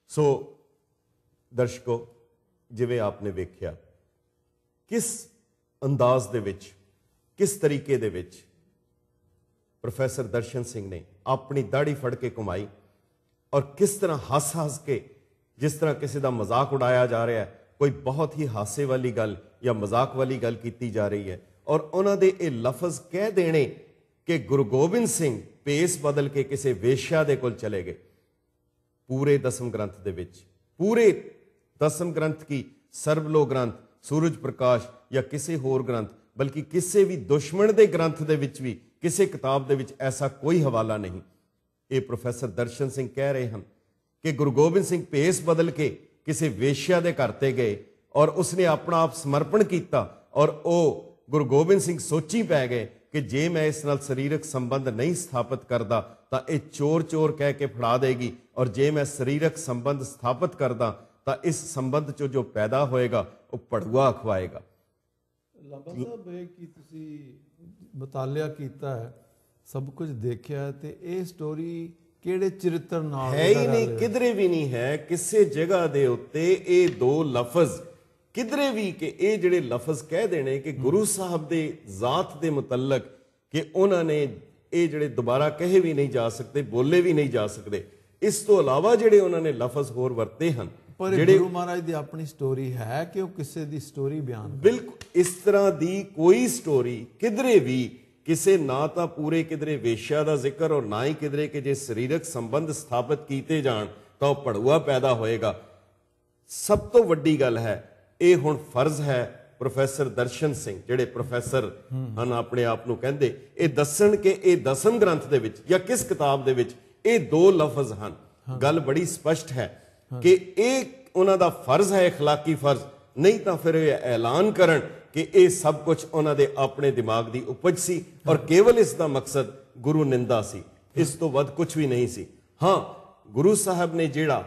सो दर्शकों, जिवें आपने वेख्या किस अंदाज दे विच, किस तरीके दे विच प्रोफैसर दर्शन सिंह ने अपनी दाढ़ी फड़ के घुमाई और किस तरह हस हस के, जिस तरह किसी का मजाक उड़ाया जा रहा है, कोई बहुत ही हासे वाली गल या मजाक वाली गल की जा रही है, और उन्होंने ये लफज कह देने कि गुरु गोबिंद सिंह भेस बदल के किसी वेश्या दे कोल चले गए। पूरे दसम ग्रंथ दे विच, पूरे दसम ग्रंथ की सर्वलो ग्रंथ, सूरज प्रकाश या किसी होर ग्रंथ, बल्कि किसी भी दुश्मन के ग्रंथ दे विच भी, किसी किताब दे विच ऐसा कोई हवाला नहीं। ये प्रोफैसर दर्शन सिंह कह रहे हैं कि गुरु गोबिंद सिंह भेस बदल के किसी वेश्या के घर ते गए और उसने अपना आप समर्पण किया, और वो गुरु गोबिंद सिंह सोची पै गए कि जे मैं इस नाल शरीरक संबंध नहीं स्थापित करता तो यह चोर चोर कह के फड़ा देगी, और जे मैं शरीरक संबंध स्थापित करदा तो इस संबंध चो जो पैदा होएगा वो पड़ुआ खवाएगा। लांबा साहब, कि तुसी मुतालिया कीता है, सब कुछ देखा है, तो ये स्टोरी किहड़े चरित्र नाल है ही नहीं, किधरे भी नहीं है किसी जगह दे उत्ते ये दो लफज किधरे भी कि ये जिहड़े लफज कह देने कि गुरु साहब दे जात दे मुतलक कि उन्होंने ये जिहड़े दोबारा कहे भी नहीं जा सकते, बोले भी नहीं जा सकते। इस तो अलावा जिहड़े उन्होंने लफज होर वरते हैं, पर गुरु महाराज दी अपनी स्टोरी है कि वो किसी दी स्टोरी बयान, बिल्कुल इस तरह दी कोई स्टोरी किधरे भी किसी ना तो पूरे किधरे वेश्या का जिक्र और ना ही किधरे कि जे शरीरक संबंध स्थापित किए जान तो पड़ुआ पैदा होएगा। सब तो वड्डी गल है, ये हुण फर्ज है प्रोफैसर दर्शन सिंह जिहड़े प्रोफैसर हैं अपने आप नूं कहंदे, ये दसन कि ये दसम ग्रंथ दे विच या किस किताब दे विच ये दो लफज हैं। गल बड़ी स्पष्ट है कि एक उन्हां दा फर्ज है, इखलाकी फर्ज, नहीं तो फिर ऐलान करन कि ये सब कुछ उन्होंने अपने दिमाग की उपज सी और केवल इसका मकसद गुरु निंदा सी, इस तो वध कुछ भी नहीं सी। हाँ, गुरु साहब ने जिहड़ा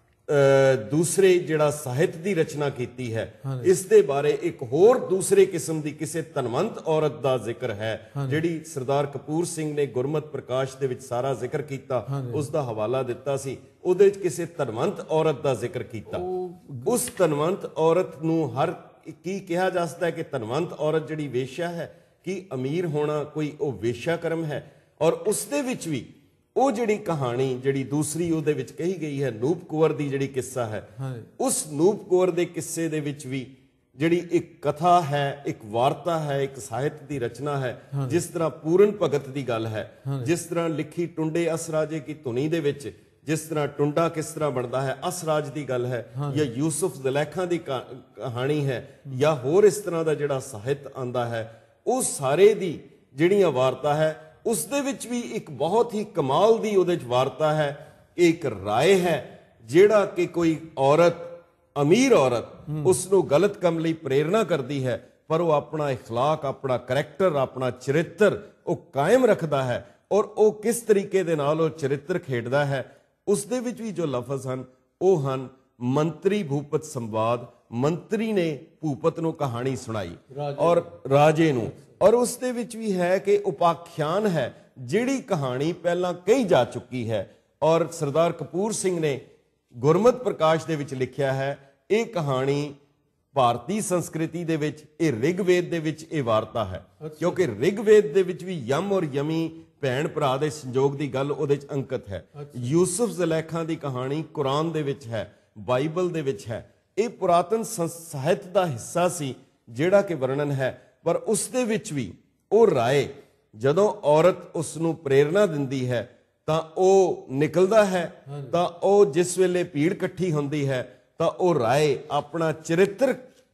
दूसरे जिहड़ा साहित्य की रचना की है, इस दे बारे एक होर दूसरे किस्म की किसी धनवंत औरत का जिक्र है जिहड़ी सरदार कपूर सिंह ने गुरमत प्रकाश दे विच सारा जिक्र किया, उसका हवाला दिता सी, उहदे विच किसी धनवंत औरत का जिक्र किया। उस धनवंत औरत नूं हर की कहा जा सकता है कि धनवंत औरत जिहड़ी वेश्या है कि अमीर होना कोई वो वेश्याकर्म है, और उसदे विच भी वो जिहड़ी कहानी जिहड़ी दूसरी उहदे विच कही गई है नूप कुंवर दी जिहड़ी किस्सा है, उस नूप कुंवर दे किस्से दे विच भी जिहड़ी एक कथा है, एक वार्ता है, एक साहित्य की रचना है। जिस तरह पूरन भगत की गल है, जिस तरह लिखी टुंडे असराजे की धुनी दे विच जिस तरह टुंडा किस तरह बनता है, असराज की गल है, या यूसुफ ज़ुलैखा की कहानी है, या होर इस तरह का जिहड़ा साहित्य आंदा है, उस सारे दी जिहड़ियां वार्ता है उस दे विच भी एक बहुत ही कमाल दी उहदे च वार्ता है। एक राय है जिहड़ा कि कोई औरत, अमीर औरत उसनों गलत काम लई प्रेरणा करती है, पर वो अपना इखलाक, अपना करैक्टर, अपना चरित्र वो कायम रखता है, और वो किस तरीके दे नाल वो चरित्र खेडदा है। उस दे विच भी जो लफज हैं वो हैं मंत्री भूपत संवाद, मंत्री ने भूपत नूं कहानी सुनाई और राजे नूं, और उस दे विच भी है कि उपाख्यान है जिहड़ी कहानी पहला कही जा चुकी है, और सरदार कपूर सिंह ने गुरमत प्रकाश दे विच लिखिया है। ये कहानी भारतीय संस्कृति दे विच, ये ऋग्वेद दे विच ये वार्ता है, क्योंकि ऋग्वेद दे विच भी यम और यमी भैन भरा दे संजोग की गल उहदे च अंकित है। यूसुफ ज़ुलैखा की कहानी कुरान दे विच है, बाइबल दे विच है। ये पुरातन साहित्य का हिस्सा सी जिहड़ा कि वर्णन है, पर उस दे विच भी वो राय जदों औरत उसनूं प्रेरणा दिंदी है तां वो निकलदा है, तां वो जिस वेले भीड़ इकट्ठी हुंदी है तां वो राय अपना चरित्र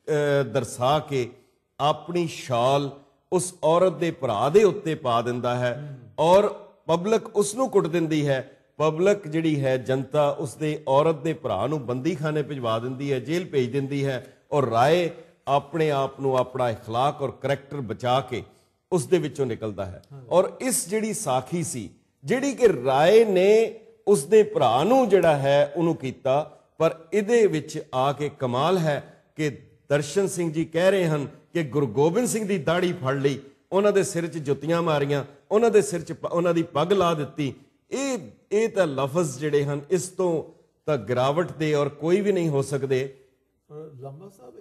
दर्शा के अपनी शाल उस औरत दे भरा दे उत्ते पा दिंदा है, और पब्लिक उसनूं कुट दिंदी है। पब्लिक जिहड़ी है जनता उसदे औरत दे भरा नूं बंदी खाने भिजवा दिंदी है, जेल भेज दिंदी है, और राय अपने आप नूं अपना इखलाक और करैक्टर बचा के उस दे विचों निकलदा है। और इस जिहड़ी साखी सी जिहड़ी कि राय ने उसदे भरा नूं जिहड़ा है उहनूं कीता, पर इहदे विच आके कमाल है कि दर्शन सिंह जी कह रहे हैं कि गुरु गोबिंद सिंह की दाढ़ी फड़ ली, उन्हां दे सिर च जुत्तियां मारियां, उन्हां दे सिर च उन्हां दी पग ला दित्ती। ये तां लफज जिहड़े हैं इस तो ਤਾਂ ਗਿਰਾਵਟ ਦੇ ਔਰ ਕੋਈ ਵੀ ਨਹੀਂ ਹੋ ਸਕਦੇ। ਲਾਂਬਾ ਸਾਹਿਬ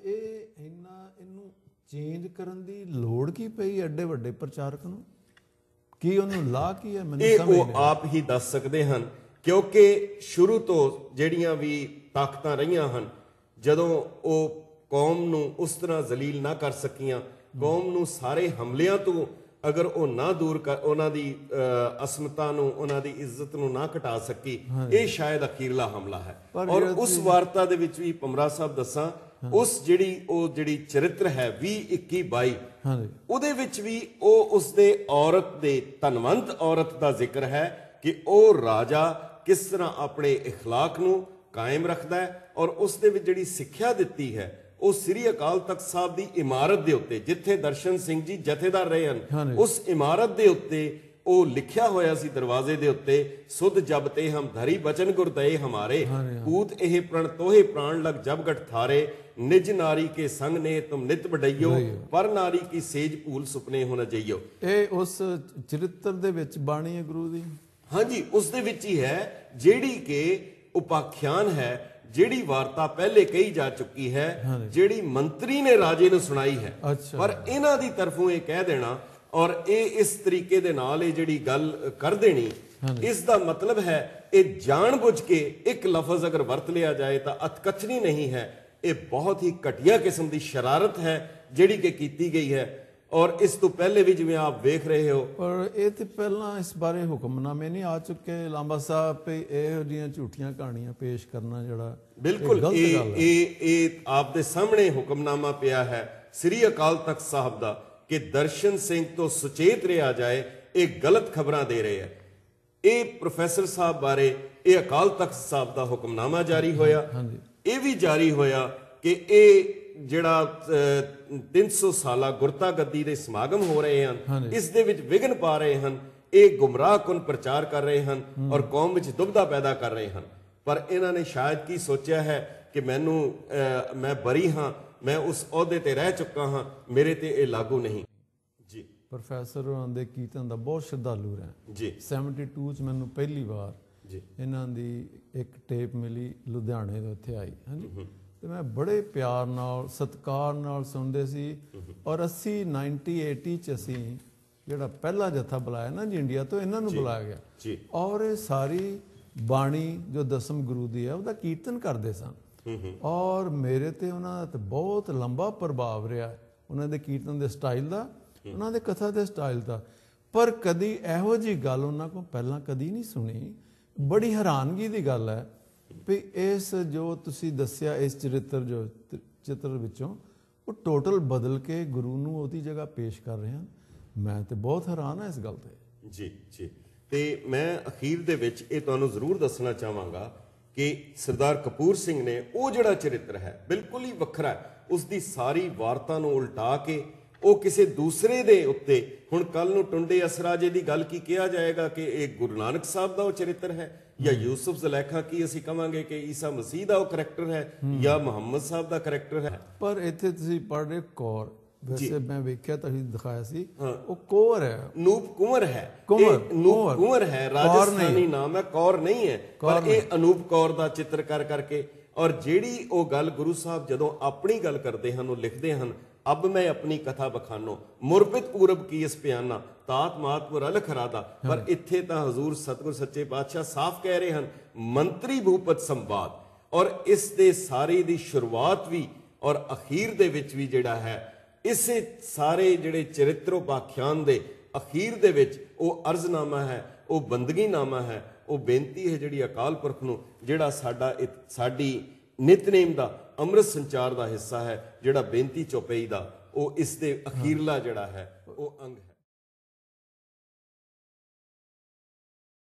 ਇਹਨੂੰ ਚੇਂਜ ਕਰਨ ਦੀ ਲੋੜ ਕੀ ਪਈ ਐਡੇ ਵੱਡੇ ਪ੍ਰਚਾਰਕ ਨੂੰ? ਕੀ ਉਹਨੂੰ ਲਾ ਕੀ ਹੈ? ਮੈਨੂੰ ਇਹ ਸਮਝ ਉਹ ਆਪ ਹੀ ਦੱਸ ਸਕਦੇ ਹਨ, ਕਿਉਂਕਿ ਸ਼ੁਰੂ ਤੋਂ ਜਿਹੜੀਆਂ ਵੀ ਤਾਕਤਾਂ ਰਹੀਆਂ ਹਨ, ਜਦੋਂ ਉਹ ਕੌਮ ਨੂੰ ਉਸ ਤਰ੍ਹਾਂ ਜ਼ਲੀਲ ਨਾ ਕਰ ਸਕੀਆਂ, ਕੌਮ ਨੂੰ ਸਾਰੇ ਹਮਲਿਆਂ ਤੋਂ ਅਗਰ ਉਹ ਨਾ ਦੂਰ ਕਰ, ਉਹਨਾਂ ਦੀ ਅਸਮਤਾ ਨੂੰ, ਉਹਨਾਂ ਦੀ ਇੱਜ਼ਤ ਨੂੰ ਨਾ ਘਟਾ ਸਕੀ, ਇਹ ਸ਼ਾਇਦ ਅਖੀਰਲਾ ਹਮਲਾ ਹੈ। ਔਰ ਉਸ ਵਾਰਤਾ ਦੇ ਵਿੱਚ ਵੀ ਭਮਰਾ ਸਾਹਿਬ ਦੱਸਾਂ, ਉਸ ਜਿਹੜੀ ਚਰਿੱਤਰ ਹੈ 20-21-22 ਉਹਦੇ ਵਿੱਚ ਵੀ ਉਹ ਉਸਦੇ ਔਰਤ ਦੇ, ਧਨਵੰਤ ਔਰਤ ਦਾ ਜ਼ਿਕਰ ਹੈ ਕਿ ਉਹ ਰਾਜਾ ਕਿਸ ਤਰ੍ਹਾਂ ਆਪਣੇ ਇਖਲਾਕ ਨੂੰ ਕਾਇਮ ਰੱਖਦਾ ਹੈ, ਔਰ ਉਸ ਦੇ ਵਿੱਚ ਜਿਹੜੀ ਸਿੱਖਿਆ ਦਿੱਤੀ ਹੈ ਉਹ ਸ੍ਰੀ ਅਕਾਲ ਤਖਤ ਸਾਹਿਬ ਦੀ ਇਮਾਰਤ ਦੇ ਉੱਤੇ, ਜਿੱਥੇ ਦਰਸ਼ਨ ਸਿੰਘ ਜੀ ਜਥੇਦਾਰ ਰਹੇ ਹਨ, ਉਸ ਇਮਾਰਤ ਦੇ ਉੱਤੇ ਉਹ ਲਿਖਿਆ ਹੋਇਆ ਸੀ ਦਰਵਾਜ਼ੇ ਦੇ ਉੱਤੇ, ਸੁਧ ਜਬ ਤੇ ਹਮ ਧਰੀ ਬਚਨ ਗੁਰ ਦਏ ਹਮਾਰੇ, ਪੂਤ ਇਹ ਪ੍ਰਣ ਤੋਹੇ ਪ੍ਰਾਣ ਲਗ ਜਬ ਗਠ ਥਾਰੇ, ਨਿਜ ਨਾਰੀ ਕੇ ਸੰਗ ਨੇ ਤੁਮ ਨਿਤ ਬਡਈਓ, ਪਰ ਨਾਰੀ ਕੀ ਸੇਜ ਭੂਲ ਸੁਪਨੇ ਹੋ ਨ ਜਈਓ। ਇਹ ਉਸ ਚਰਿੱਤਰ ਦੇ ਵਿੱਚ ਬਾਣੀ ਹੈ ਗੁਰੂ ਦੀ? ਹਾਂਜੀ, ਉਸ ਦੇ ਵਿੱਚ ਹੀ ਹੈ, ਜਿਹੜੀ ਕਿ ਉਪਾਖਿਆਨ ਹੈ, ਜਿਹੜੀ ਵਾਰਤਾ ਪਹਿਲੇ ਕਹੀ ਜਾ ਚੁੱਕੀ ਹੈ, ਜਿਹੜੀ ਮੰਤਰੀ ਨੇ ਰਾਜੇ ਨੂੰ ਸੁਣਾਈ ਹੈ। ਪਰ ਇਹਨਾਂ ਦੀ ਤਰਫੋਂ ਇਹ ਕਹਿ ਦੇਣਾ ਔਰ ਇਹ ਇਸ ਤਰੀਕੇ ਦੇ ਨਾਲ ਇਹ ਜਿਹੜੀ ਗੱਲ ਕਰ ਦੇਣੀ, ਇਸ ਦਾ ਮਤਲਬ ਹੈ ਇਹ ਜਾਣਬੁੱਝ ਕੇ ਇੱਕ ਲਫ਼ਜ਼ ਅਗਰ ਵਰਤ ਲਿਆ ਜਾਏ ਤਾਂ ਅਤਕਥਨੀ ਨਹੀਂ ਹੈ, ਇਹ ਬਹੁਤ ਹੀ ਘਟੀਆ ਕਿਸਮ ਦੀ ਸ਼ਰਾਰਤ ਹੈ ਜਿਹੜੀ ਕਿ ਕੀਤੀ ਗਈ ਹੈ। ਔਰ ਇਸ ਤੋਂ ਪਹਿਲੇ ਵੀ ਜਿਵੇਂ ਆਪ ਵੇਖ ਰਹੇ ਹੋ, ਪਰ ਇਹ ਤੇ ਪਹਿਲਾਂ ਇਸ ਬਾਰੇ ਹੁਕਮਨਾਮੇ ਨਹੀਂ ਆ ਚੁੱਕੇ ਲਾਂਬਾ ਸਾਹਿਬ ਪਈ ਇਹੋ ਜਿਹੀਆਂ ਝੂਠੀਆਂ ਕਹਾਣੀਆਂ ਪੇਸ਼ ਕਰਨਾ ਜਿਹੜਾ ਬਿਲਕੁਲ ਇਹ ਆਪ ਦੇ ਸਾਹਮਣੇ ਹੁਕਮਨਾਮਾ ਪਿਆ ਹੈ ਸ੍ਰੀ ਅਕਾਲ ਤਖਤ ਸਾਹਿਬ ਦਾ ਕਿ ਦਰਸ਼ਨ ਸਿੰਘ ਤੋਂ ਸੁਚੇਤ ਰਿਹਾ ਜਾਏ, ਇਹ ਗਲਤ ਖਬਰਾਂ ਦੇ ਰਹੇ ਹੈ। ਇਹ ਪ੍ਰੋਫੈਸਰ ਸਾਹਿਬ ਬਾਰੇ ਇਹ ਅਕਾਲ ਤਖਤ ਸਾਹਿਬ ਦਾ ਹੁਕਮਨਾਮਾ ਜਾਰੀ ਹੋਇਆ। ਇਹ ਵੀ ਜਾਰੀ ਹੋਇਆ ਕਿ ਇਹ ਜਿਹੜਾ 300 ਸਾਲਾ ਗੁਰਤਾ ਗੱਦੀ ਦੇ ਸਮਾਗਮ ਹੋ ਰਹੇ ਹਨ, ਇਸ ਦੇ ਵਿੱਚ ਵਿਘਨ ਪਾ ਰਹੇ ਹਨ, ਇਹ ਗੁੰਮਰਾਹਕੁਨ ਪ੍ਰਚਾਰ ਕਰ ਰਹੇ ਹਨ ਔਰ ਕੌਮ ਵਿੱਚ ਦੁਬਦਾ ਪੈਦਾ ਕਰ ਰਹੇ ਹਨ। ਪਰ ਇਹਨਾਂ ਨੇ ਸ਼ਾਇਦ ਕੀ ਸੋਚਿਆ ਹੈ ਕਿ ਮੈਂ ਬਰੀ ਹਾਂ, ਮੈਂ ਉਸ ਅਹੁਦੇ ਤੇ ਰਹਿ ਚੁੱਕਾ ਹਾਂ, ਮੇਰੇ ਤੇ ਇਹ ਲਾਗੂ ਨਹੀਂ। ਜੀ ਪ੍ਰੋਫੈਸਰ ਹੋਰਾਂ ਦੇ ਕੀਰਤਨ ਦਾ ਬਹੁਤ ਸ਼ਰਧਾਲੂ ਰਿਹਾ ਜੀ। 72 ਚ ਮੈਨੂੰ ਪਹਿਲੀ ਵਾਰ ਜੀ ਇਹਨਾਂ ਦੀ ਇੱਕ ਟੇਪ ਮਿਲੀ, ਲੁਧਿਆਣੇ ਦੇ ਉੱਥੇ ਆਈ। ਹਾਂਜੀ, ਤੇ ਮੈਂ ਬੜੇ ਪਿਆਰ ਨਾਲ, ਸਤਿਕਾਰ ਨਾਲ ਸੁਣਦੇ ਸੀ। ਔਰ 1980 ਚ ਅਸੀਂ ਜਿਹੜਾ ਪਹਿਲਾ ਜਥਾ ਬੁਲਾਇਆ ਨਾ ਜੀ ਇੰਡੀਆ ਤੋਂ, ਇਹਨਾਂ ਨੂੰ ਬੁਲਾਇਆ ਗਿਆ ਔਰ ਇਹ ਸਾਰੀ ਬਾਣੀ ਜੋ ਦਸਮ ਗੁਰੂ ਦੀ ਹੈ ਉਹਦਾ ਕੀਰਤਨ ਕਰਦੇ ਸਨ। ਔਰ ਮੇਰੇ ਤੇ ਉਹਨਾਂ ਦਾ ਬਹੁਤ ਲੰਬਾ ਪ੍ਰਭਾਵ ਰਿਹਾ, ਉਹਨਾਂ ਦੇ ਕੀਰਤਨ ਦੇ ਸਟਾਈਲ ਦਾ, ਉਹਨਾਂ ਦੇ ਕਥਾ ਦੇ ਸਟਾਈਲ ਦਾ। ਪਰ ਕਦੀ ਇਹੋ ਜਿਹੀ ਗੱਲ ਉਹਨਾਂ ਕੋਲ ਪਹਿਲਾਂ ਕਦੀ ਨਹੀਂ ਸੁਣੀ। ਬੜੀ ਹੈਰਾਨਗੀ ਦੀ ਗੱਲ ਹੈ ਵੀ ਇਸ ਜੋ ਤੁਸੀਂ ਦੱਸਿਆ ਇਸ ਚਿੱਤਰ ਵਿੱਚੋਂ ਉਹ ਟੋਟਲ ਬਦਲ ਕੇ ਗੁਰੂ ਨੂੰ ਉਹਦੀ ਜਗ੍ਹਾ ਪੇਸ਼ ਕਰ ਰਹੇ ਹਨ। ਮੈਂ ਤੇ ਬਹੁਤ ਹੈਰਾਨ ਹਾਂ ਇਸ ਗੱਲ ਤੇ। ਜੀ ਜੀ। ਤੇ ਮੈਂ ਅਖੀਰ ਦੇ ਵਿੱਚ ਇਹ ਤੁਹਾਨੂੰ ਜ਼ਰੂਰ ਦੱਸਣਾ ਚਾਹਾਂਗਾ ਕਿ ਸਰਦਾਰ ਕਪੂਰ ਸਿੰਘ ਨੇ ਉਹ ਜਿਹੜਾ ਚਰਿੱਤਰ ਹੈ ਬਿਲਕੁਲ ਹੀ ਵੱਖਰਾ ਹੈ। ਉਸ ਦੀ ਸਾਰੀ ਵਾਰਤਾ ਨੂੰ ਉਲਟਾ ਕੇ ਉਹ ਕਿਸੇ ਦੂਸਰੇ ਦੇ ਉੱਤੇ, ਹੁਣ ਕੱਲ ਨੂੰ ਟੁੰਡੇ ਅਸਰਾਜੇ ਦੀ ਗੱਲ ਕੀ ਕਿਹਾ ਜਾਏਗਾ ਕਿ ਇਹ ਗੁਰੂ ਨਾਨਕ ਸਾਹਿਬ ਦਾ ਉਹ ਚਰਿੱਤਰ ਹੈ, ਜਾਂ ਯੂਸਫ ਜ਼ਲੈਖਾ ਕੀ ਅਸੀਂ ਕਵਾਂਗੇ ਕਿ ਈਸਾ ਮਸੀਹ ਦਾ ਉਹ ਕਰੈਕਟਰ ਹੈ, ਜਾਂ ਮੁਹੰਮਦ ਸਾਹਿਬ ਦਾ ਕਰੈਕਟਰ ਹੈ। ਪਰ ਇੱਥੇ ਤੁਸੀਂ ਪੜ੍ਹ ਰਹੇ ਕੌਰ, ਵੈਸੇ ਮੈਂ ਵੇਖਿਆ ਤੁਸੀਂ ਦਿਖਾਇਆ ਸੀ, ਉਹ ਕੌਰ ਹੈ, ਅਨੂਪ ਕੁੰਵਰ ਹੈ। ਅਨੂਪ ਕੁੰਵਰ ਹੈ, ਰਾਜਸਥਾਨੀ ਨਾਮ ਹੈ, ਕੌਰ ਨਹੀਂ ਹੈ। ਪਰ ਇਹ ਅਨੂਪ ਕੌਰ ਦਾ ਚਿੱਤਰ ਕਰਕੇ, ਔਰ ਜਿਹੜੀ ਉਹ ਗੱਲ ਗੁਰੂ ਸਾਹਿਬ ਜਦੋਂ ਆਪਣੀ ਗੱਲ ਕਰਦੇ ਹਨ ਉਹ ਲਿਖਦੇ ਹਨ, ਅਬ ਮੈਂ ਆਪਣੀ ਕਥਾ ਬਖਾਨੋ ਮੁਰਬਿਤ ਪੂਰਬ ਕੀ ਇਸ ਪਿਆਨਾ ਤਾਤ ਮਾਤਪੁਰ ਅਲਖ ਰਾਦਾ। ਪਰ ਇੱਥੇ ਤਾਂ ਹਜ਼ੂਰ ਸਤਿਗੁਰ ਸੱਚੇ ਪਾਤਸ਼ਾਹ ਸਾਫ਼ ਕਹਿ ਰਹੇ ਹਨ ਮੰਤਰੀ ਭੂਪਤ ਸੰਵਾਦ। ਔਰ ਇਸ ਦੇ ਸਾਰੀ ਦੀ ਸ਼ੁਰੂਆਤ ਵੀ ਔਰ ਅਖੀਰ ਦੇ ਵਿੱਚ ਵੀ ਜਿਹੜਾ ਹੈ, ਇਸੇ ਸਾਰੇ ਜਿਹੜੇ ਚਰਿੱਤਰੋਪਾਖਿਆਨ ਦੇ ਅਖੀਰ ਦੇ ਵਿੱਚ ਉਹ ਅਰਜ਼ਨਾਮਾ ਹੈ, ਉਹ ਬੰਦਗੀਨਾਮਾ ਹੈ, ਉਹ ਬੇਨਤੀ ਹੈ ਜਿਹੜੀ ਅਕਾਲ ਪੁਰਖ ਨੂੰ, ਜਿਹੜਾ ਸਾਡੀ ਨਿਤਨੇਮ ਦਾ ਅੰਮ੍ਰਿਤ ਸੰਚਾਰ ਦਾ ਹਿੱਸਾ ਹੈ, ਜਿਹੜਾ ਬੇਨਤੀ ਚੌਪਈ ਦਾ, ਉਹ ਇਸ ਦੇ ਅਖੀਰਲਾ ਜਿਹੜਾ ਹੈ ਉਹ ਅੰਗ ਹੈ।